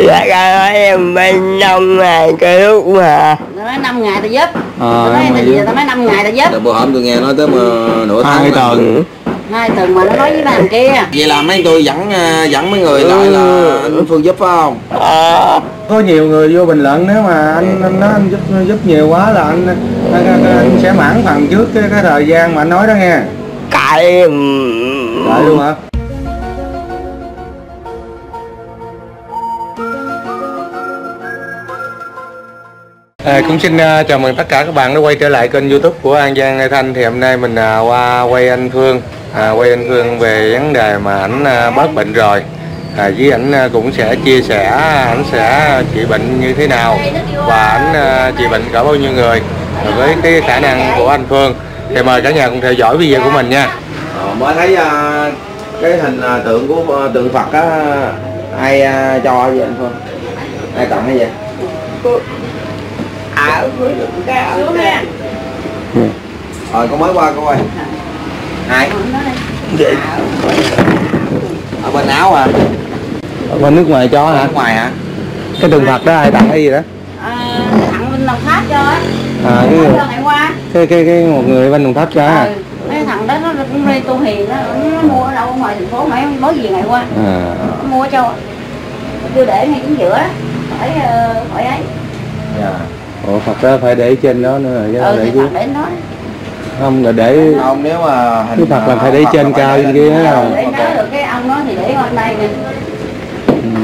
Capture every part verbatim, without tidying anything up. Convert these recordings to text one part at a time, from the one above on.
Dạ ca nói em bên năm ngày cái lúc mà Tao nói năm ngày tao giúp. À, Tao nói mà giờ tao nói năm ngày tao giúp. Đợt bữa hổm tôi nghe nói tới mà nửa tháng. hai tuần. Hai tuần mà nó nói với thằng kia. Vậy là mấy tôi dẫn dẫn mấy người lại là anh Phương giúp phải không? à, Có nhiều người vô bình luận nếu mà anh anh nói anh giúp giúp nhiều quá là anh anh, anh, anh sẽ mãn phần trước cái, cái thời gian mà anh nói đó nghe. cãi Đợi luôn hả? À, cũng xin uh, chào mừng tất cả các bạn đã quay trở lại kênh YouTube của An Giang Lê Thanh. Thì hôm nay mình uh, qua quay anh Phương, uh, quay anh Phương về vấn đề mà ảnh uh, bớt bệnh rồi. À, với ảnh uh, cũng sẽ chia sẻ ảnh sẽ trị bệnh như thế nào và ảnh uh, trị bệnh cỡ bao nhiêu người với cái khả năng của anh Phương. Thì mời cả nhà cùng theo dõi video của mình nha. Ờ, mới thấy uh, cái hình uh, tượng của uh, tượng Phật á, ai uh, cho vậy anh Phương? Ai tặng hay vậy? ảo với được cao nè. Rồi con mới qua coi. Ai? Vậy Ở bên Áo hả? Ở bên nước ngoài cho hả? Nước ngoài hả? Cái tượng Phật đó ai tặng hay gì đó? À, thằng bên Đồng Tháp cho á. À, cái, Ngày qua. cái cái cái một người bên Đồng Tháp cho. Ừ, cái thằng đó nó cũng đi tu hiền đó, nó mua ở đâu ở ngoài thành phố mấy mới gì ngày qua. À. Nó mua cho. Đưa để ngay chính giữa phải phải ấy. Dạ. Ủa Phật đó phải để trên đó nữa chứ Ừ, để thì chứ. Phật để nó. Không là để Không, nếu mà hình cái Phật là phải để trên cao trên kia Ừ, không? để nói được cái ông đó thì để ở đây nè. Ừ.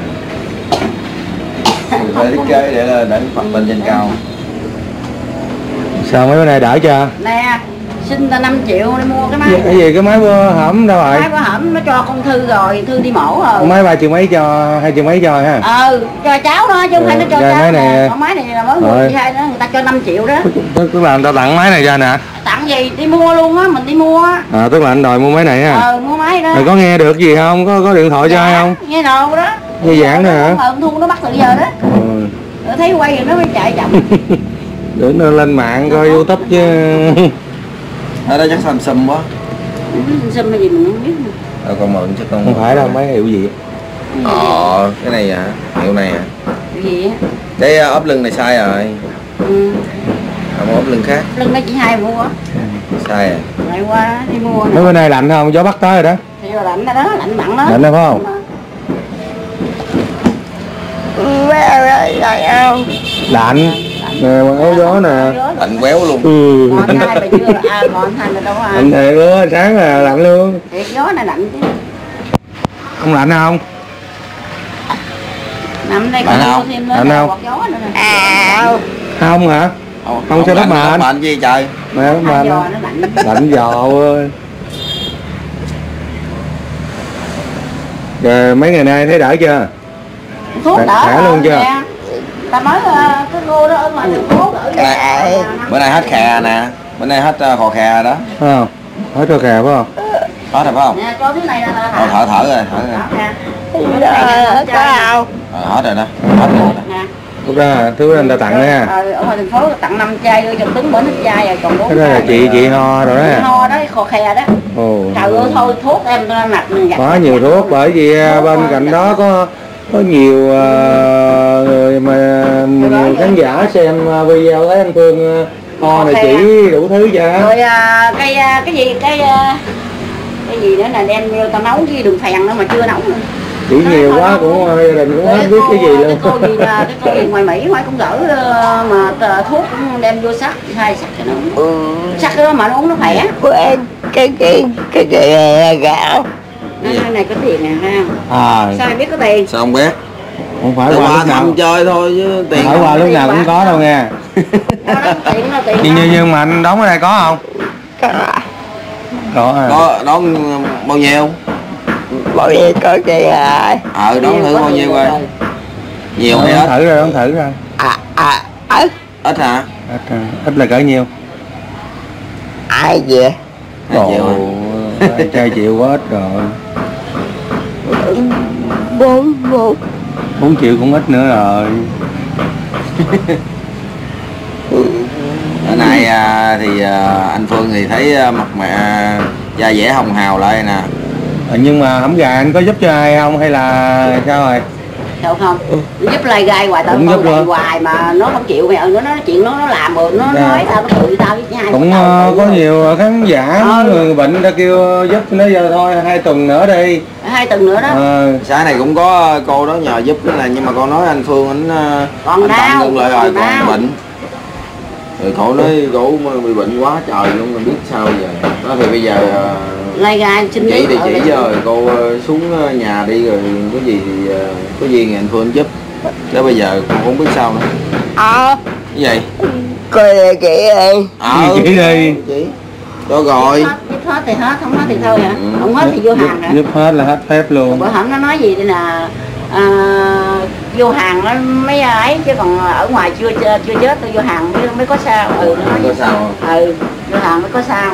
Phải thiết kế để là để Phật lên trên cao. Sao mấy bữa nay đỡ chưa? Nè, xin ta năm triệu để mua cái máy. Cái gì cái máy bữa hổm đâu rồi? Máy bữa hổm nó cho con Thư rồi, Thư đi mổ rồi. Máy ba triệu mấy cho hai triệu mấy cho ha? Ừ, cho cháu đó chứ không phải nó cho Rồi, cháu. máy này- Nè. Còn máy này là mới mua Rồi. chị hai đó, người ta cho năm triệu đó. Tức là người ta tặng máy này cho nè. Tặng gì đi mua luôn á, mình đi mua á. À, tức là anh đòi mua máy này ha? Ờ, mua máy đó. Rồi có nghe được gì không? Có có điện thoại cho ai không? Nghe đồ đó. Nghe giảng nữa hả? Ông Thu nó bắt từ giờ đó. Ừ. Rồi thấy quay rồi nó mới chạy chậm. Để nó lên mạng coi YouTube chứ. Ở đó chắc xăm xăm quá. Xâm cái gì mình không biết nữa. Ờ, con mượn chứ con. Không phải đâu, máy hiệu gì. Ờ, cái này hả? Hiệu này hả? Cái gì á? Cái ốp lưng này sai rồi. Ừ. Không, ốp lưng khác. Lưng đó chị hai mua á. Sai rồi. Lại qua đi mua nè. Mấy bữa nay lạnh không? Gió bắt tới rồi đó. Thì rồi lạnh đó, đó lạnh mặn đó. Lạnh đó phải không? mấy em ơi là không Lạnh. Nè, áo gió nè. Lạnh quéo luôn. Ừ. Còn anh hai bà chưa là à, còn anh hai là đâu có ai. Lạnh thiệt luôn, sáng là lạnh luôn. Thiệt gió này lạnh chứ. Không lạnh không? Nằm đây Lạnh còn không? mua thêm lên Lạnh không? quạt gió nữa nè. à Không hả? Không sao lạnh, đắp mền. đắp mền gì trời. Mẹ nó Hai mệt giò nó lạnh. lạnh giò ơi. Rồi mấy ngày nay thấy đỡ chưa? Thuốc Khỏe- đỡ khỏe rồi luôn chưa? nè. Ta mới ờ, cái cô đó ở ngoài thành phố gửi về. Dạ. Bữa nay hết khè nè. Bữa nay hết uh, khò khè đó. Phải không? Hết cho kè phải không? Hết rồi phải không? Nè cho thứ này là là Ờ, thở thở rồi, thở rồi. Đó nè. Ờ, có không Ờ, hết rồi đó. Hết rồi đó. Nè. Lúc đó thứ anh ta tặng nha. Ờ, ở ngoài thành phố tặng năm chai đưa chồng tướng bển hết chai rồi còn bốn Cái đó là chai. chị chị ho rồi Chị đó. ho đó, khò khè đó. Ồ. Trời ơi thôi thuốc em tôi đang nặt mình Có nhiều thuốc bởi vì à, bên cạnh đó có có nhiều à, người mà nhiều khán giả xem à, video thấy anh Phương à, ho này chỉ đủ thứ cho. Rồi à, cái à, cái gì cái à, cái gì nữa là đem vô tao nấu cái đường phèn nữa mà chưa nấu nữa. Chỉ nhiều quá cũng à, gia đình cũng Cái không biết cô- cái gì luôn. Cái cô gì là cái cô gì ngoài Mỹ ngoài cũng gỡ ờ, mà tờ- thuốc đem vô sắc hai sắc cho nó uống. ừ, Sắc cái đó mà nó uống nó khỏe. của em cái cái cái gì là gạo Cái này có tiền nè ha. À, Sao em biết có tiền? Sao không biết? không phải Để qua qua lúc nào thăm chơi thôi chứ tiền. không phải qua lúc nào cũng có đâu nghe. Đó, đó, tiền là tiền. Nhưng đó. nhưng nhưng mà anh đóng ở đây có không? có Có à. Có đón bao nhiêu? mọi gì có gì à Ờ, đón thử có bao nhiêu nhiều coi. rồi. Nhiều Đóng hay ít? thử rồi, đóng thử rồi. à à ở Ít hả? Ít, à, ít là cỡ nhiêu? ai về Hai triệu hả? Ồ, trai chịu quá ít rồi. bốn bốn bốn triệu cũng ít nữa rồi. Bữa nay à, thì à, anh Phương thì thấy à, mặt mẹ da dẻ hồng hào lại nè. À, nhưng mà hẩm gà anh có giúp cho ai không hay là sao rồi? Đâu không? Nó giúp lai gai hoài tao Cũng giúp con hả? hoài mà nó không chịu mày ơi, nó nói chuyện nó nó làm rồi nó Dạ. nói tao nó tự tao với hai Cũng tao ờ, tự có rồi. nhiều khán giả Ừ. người bệnh ta kêu giúp nó giờ thôi hai tuần nữa đi. Hai tuần nữa đó. Ờ, Sáng này cũng có cô đó nhờ giúp cái này nhưng mà con nói anh Phương anh Còn anh tạm đau, ngưng lại rồi còn còn đau. bệnh. Rồi cổ nói cổ bị bệnh quá trời luôn không biết sao giờ. Đó thì bây giờ ờ, Lai gai xin chỉ địa ở chỉ đây. rồi cô ờ, xuống nhà đi rồi có gì thì ờ, có gì thì anh Phương giúp. Đó bây giờ con không biết sao nữa. Ờ, Cái gì? coi địa chỉ đi. Ờ, chỉ đi. Chỉ. Đó rồi. Hết, giúp hết thì hết, không hết thì thôi hả? Ừ. Không hết thì vô hàng hả? Giúp hết là hết phép luôn. Bữa hổm nó nói gì đây là à, vô hàng nó mấy ấy chứ còn ở ngoài chưa chưa chưa chết tôi vô hàng mới, mới có sao. Ừ nó nói Có vậy. sao không? Ừ vô hàng mới có sao.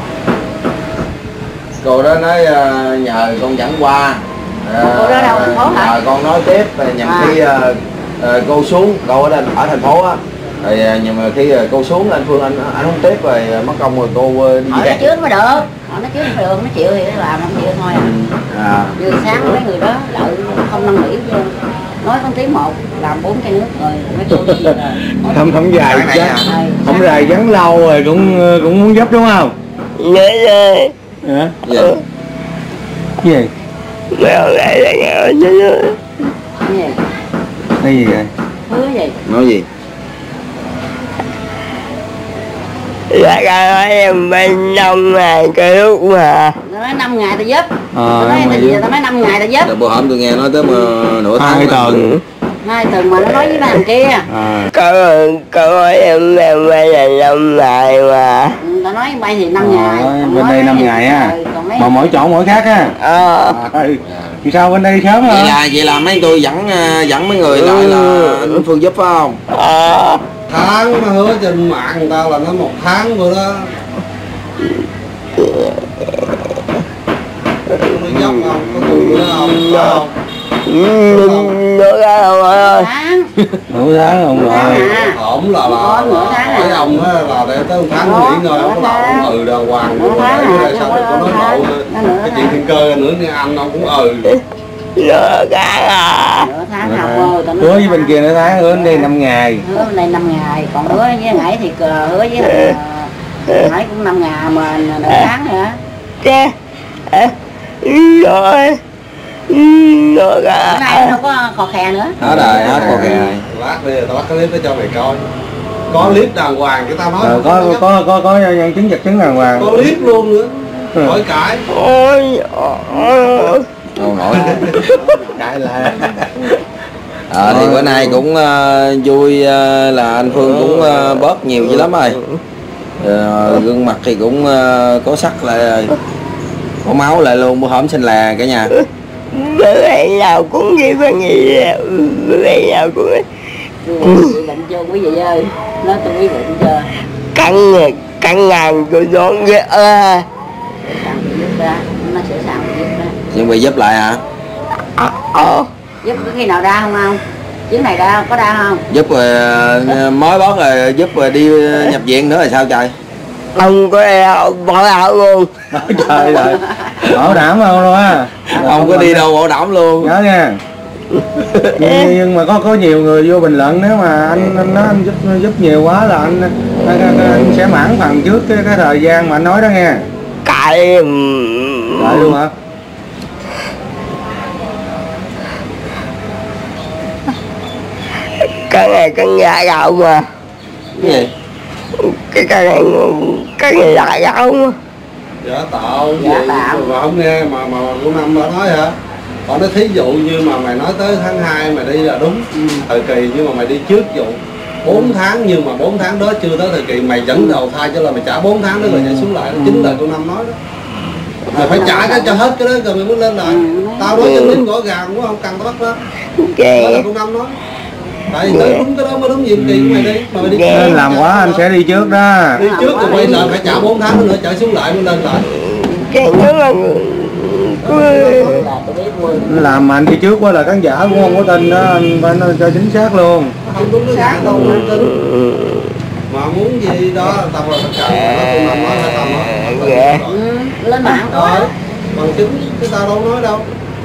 Cô đó nói ờ, nhờ con dẫn qua. Ờ, Cô đó đâu, thành phố hả? nhờ con nói tiếp rồi nhằm À. khi ờ, ờ, cô xuống cô ở đây ở thành phố á rồi ờ, nhưng mà khi ờ, cô xuống anh Phương anh anh không tiếp rồi ờ, mất công rồi cô ờ, đi Hỏi nó về. trước mới được. Hỏi nó trước mới được, nó chịu thì nó làm, không chịu thôi à. À. Vừa sáng mấy người đó lợi không năn nỉ chứ. Nói con tiếng một làm bốn chai nước rồi mấy cô đi rồi. Không không dài Sáng này chứ. hả? Không dài vắng lâu rồi cũng cũng muốn giúp đúng không? Nhớ đi. Hả? Gì? Cái gì? Mèo lại là nghèo nhớ. Cái gì? Cái gì vậy? Hứa gì? Nói gì? Là ca nói em bên năm ngày cái lúc mà Nó nói năm ngày tao giúp. Ờ, Tao nói năm ngày giờ giúp. tao nói năm ngày tao giúp. Rồi bữa hổm tôi nghe nói tới mà nửa tháng Hai rồi. tuần. Hai tuần mà nó nói với thằng kia. À. có có nói em em bên là năm ngày mà. Ừ, tao nói bay thì năm ngày. Rồi, Còn bên nói đây năm thì- ngày á. ừ, còn mấy- Mà mỗi chỗ mỗi khác á. Ờ, Ừ. Vì sao bên đây sớm Vậy hả? là vậy là mấy tôi dẫn ờ, dẫn mấy người lại là anh Phương giúp phải không? ờ, Tháng nó hứa trên mạng người ta là nó một tháng bữa đó nó dốc không? Có người nữa không? Có không? ừ, nó ra không ơi. Tháng. Nửa tháng không rồi. À. Ổn là là Có nửa tháng hỏi à. ông á là để tới một tháng Có, nghỉ ngơi không có nửa bảo tháng. ông ừ đàng hoàng Nửa nhưng mà tháng để à, đây sao không được có có nói tháng. lộ Nó nửa cái tháng. chuyện thiên cơ nữa nghe anh ông cũng ừ Nó ra à. Nửa tháng học rồi. tao nói Hứa với nửa bên tháng. kia nửa tháng, hứa bên đây năm ngày. Hứa bên đây năm ngày, còn hứa với Ngãi thì cờ- hứa với thằng, ờ, Ngãi cũng năm ngày mà nửa tháng nữa. Chứ ờ, rồi nó Bữa nay ra nó có khò khè nữa. Hết rồi, hết con kìa. lát đi tao bắt cái clip đó cho mày coi có clip đàng hoàng cái tao nói Ờ, không có có, có có có nhân chứng vật chứng đàng hoàng. có clip luôn nữa Ừ. khỏi cãi ôi ôi Đâu nổi. Cái là Ờ, thì bữa nay cũng ờ, vui ờ, là anh Phương cũng ờ, bớt nhiều dữ lắm rồi. Ờ, gương mặt thì cũng ờ, có sắc lại rồi. Có máu lại luôn, bữa hổm sinh là cả nhà. bữa ngày nào cũng đi bằng gì bữa ngày nào cũng Bị bệnh chưa quý vị ơi. Nói tôi quý vị chưa. cắn cắn ngàn tôi đón ghê ơ Sẵn thì giúp ra. Nó sẽ sẵn thì giúp ra. Nhưng bị giúp lại hả? ờ Giúp có khi nào đau không không? Chuyến này đau, có đau không? Giúp rồi ờ, mới bớt rồi giúp rồi đi nhập viện nữa là sao trời? không có đeo bỏ ảo luôn. trời ơi, bảo đảm không luôn á. Không có đi đâu bảo đảm luôn. Nhớ nha. nhưng, nhưng mà có có nhiều người vô bình luận nếu mà anh anh nói anh giúp giúp nhiều quá là anh, anh, anh, anh sẽ mãn phần trước cái, cái thời gian mà anh nói đó nghe. Cãi Đợi luôn hả? cái này cắn gà gạo mà Cái gì? cái cái này cái này là gạo mà giả tạo Giả gì tạo. mà không nghe mà mà cô Năm đã nói hả họ nói thí dụ như mà mày nói tới tháng hai mày đi là đúng thời kỳ nhưng mà mày đi trước dụ bốn tháng nhưng mà bốn tháng đó chưa tới thời kỳ mày dẫn đầu thai cho là mày trả bốn tháng đó rồi chạy xuống lại chính là cô Năm nói đó mày phải trả cái cho hết cái đó rồi mày mới lên lại tao nói cho lính rõ ràng quá không cần tao bắt đó đó là cái cô Năm nói tại vì tới đúng cái đó mới đúng nhiệm kỳ của mày đi mà mày đi Nên làm quá anh sẽ đi trước đó. đi trước rồi quay lại phải trả bốn tháng nữa chạy xuống lại mới lên lại cái nó là Là tôi biết quên. Làm mà anh đi trước quá là khán giả cũng không có tin đó, anh phải nói cho chính xác luôn. không đúng cái gạt đâu không tin mà muốn gì đó tao là tất cả nó tụi mình nói phải tao nói Dạ. Ừ, lên mạng rồi có. bằng chứng cái tao đâu nói đâu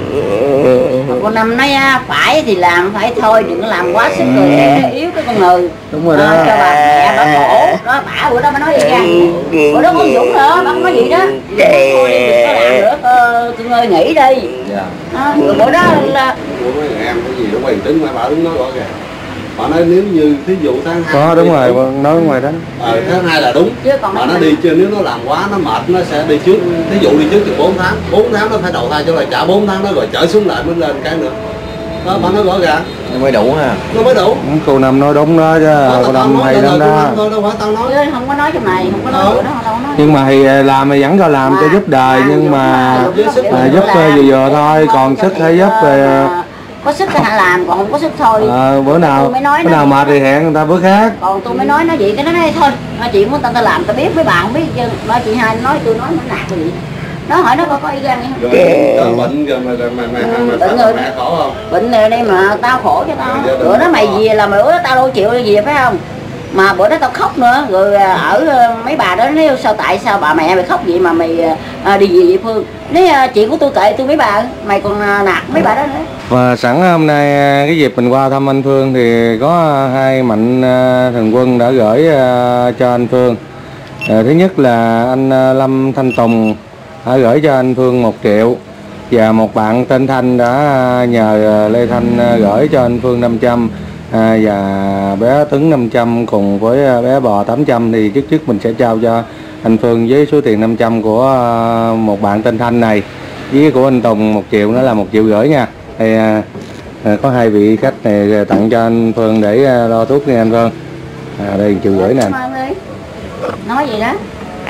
Con Năm nói phải thì làm, phải thôi, đừng có làm quá sức rồi sẽ yếu cái con người. Đúng rồi đó. À, cho bà mẹ bà khổ. Đó bà bữa đó bà nói vậy ra. Bữa đó con Dũng nữa, bà nói gì đó. Thôi đi, đừng có làm nữa, tôi ơi nghỉ đi. Dạ. Đó, rồi bữa đó là Ủa mấy người em cái gì nó bình tĩnh mà bà đứng nói rõ kìa. Bà nói nếu như thí dụ tháng hai Có đúng rồi, nói ngoài đó. Ờ tháng hai là đúng. chứ còn Mà nó đi chưa, nếu nó làm quá nó mệt nó sẽ đi trước. Thí dụ đi trước chừng bốn tháng, bốn tháng nó phải đầu thai cho lại trả bốn tháng nó rồi trở xuống lại mới lên cái nữa. Đó bà nói rõ ràng. Nó mới đủ ha. Nó mới đủ. Cô Năm nói đúng đó chứ, cô Năm hay lắm đó. Thôi đâu phải tao nói. chứ không có nói trong này, không có nói bữa đó đâu có nói. Nhưng mà thì làm thì vẫn cho làm cho giúp đời, nhưng mà à, giúp vừa vừa thôi, còn sức hay giúp về có sức thì hãy làm, còn không có sức thôi. à, bữa nào bữa nào mệt thì hẹn người ta bữa khác. Còn tôi mới nói nó vậy cái nó nói thôi chuyện của tao tao làm tao biết, mấy bà không biết chứ. Ba chị hai nói tôi nói nó nạt cái gì. Nó hỏi nó có có y gan không? Rồi bệnh rồi mà mà mà mà mà mẹ khổ không? Bệnh này đây mà tao khổ cho tao. Bữa đó mày gì là mày bữa đó tao đâu chịu gì phải không? Mà bữa đó tao khóc nữa, rồi ở mấy bà đó nói sao tại sao bà mẹ mày khóc vậy mà mày à, đi về địa phương. Nói chuyện của tôi kệ tôi mấy bà, mày còn nạt mấy bà đó nữa. Và sẵn hôm nay cái dịp mình qua thăm anh Phương thì có hai mạnh thường quân đã gửi cho anh Phương. Thứ nhất là anh Lâm Thanh Tùng đã gửi cho anh Phương một triệu, và một bạn tên Thanh đã nhờ Lê Thanh gửi cho anh Phương năm trăm, à, và bé Tuấn năm trăm cùng với bé Bò tám trăm. Thì trước trước mình sẽ trao cho anh Phương với số tiền năm trăm của một bạn tên Thanh này, với của anh Tùng một triệu nữa là một triệu rưỡi nha. Thì à, có hai vị khách này tặng cho anh Phương để lo thuốc nha anh Phương. À, đây triệu rưỡi nè. Nói gì đó?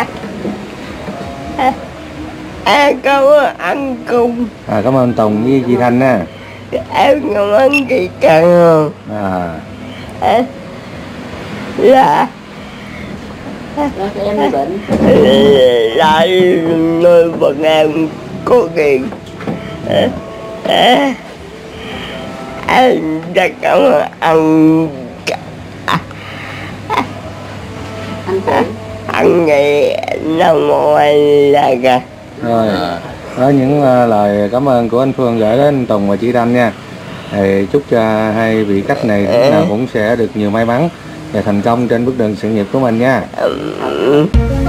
Em có ăn cùng. À, cảm ơn anh Tùng với chị Thanh nha. Em cảm ơn chị Trần không? À. Em là em bị bệnh. lại nuôi bọn em có tiền. Em rất cảm ơn anh. Anh chị. Anh nghĩ năm ngoài là kìa. Rồi, đó những uh, lời cảm ơn của anh Phương gửi đến anh Tùng và chị Thanh nha. Thì chúc cho hai vị khách này lúc nào cũng sẽ được nhiều may mắn và thành công trên bước đường sự nghiệp của mình nha.